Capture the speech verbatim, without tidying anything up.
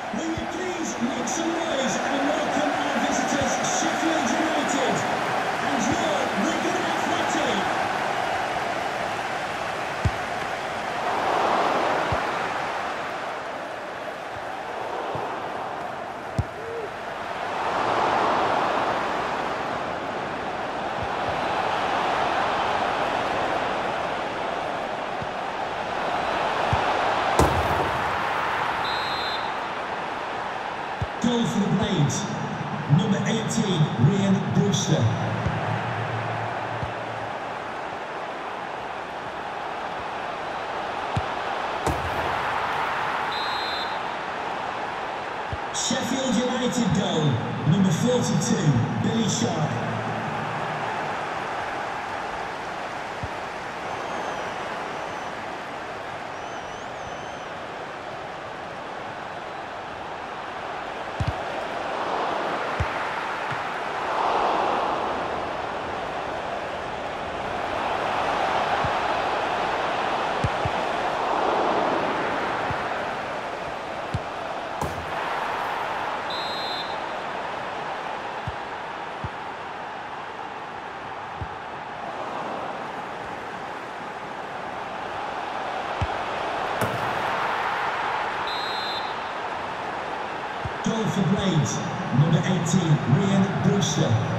Will you please make some noise and welcome our visitors, Sheffield United, and your Wigan Athletic. Goal for the Blades, number eighteen, Ryan Brewster. Sheffield United goal, number forty-two, Billy Sharp. Goal for Blades, number eighteen, Ryan Brewster.